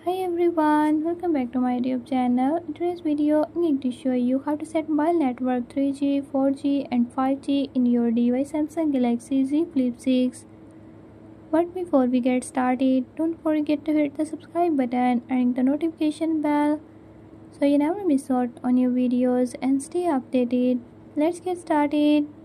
Hi everyone, welcome back to my YouTube channel. In today's video, I'm going to show you how to set mobile network 3G, 4G and 5G in your device Samsung Galaxy Z Flip 6. But before we get started, don't forget to hit the subscribe button and the notification bell so you never miss out on new videos and stay updated. Let's get started.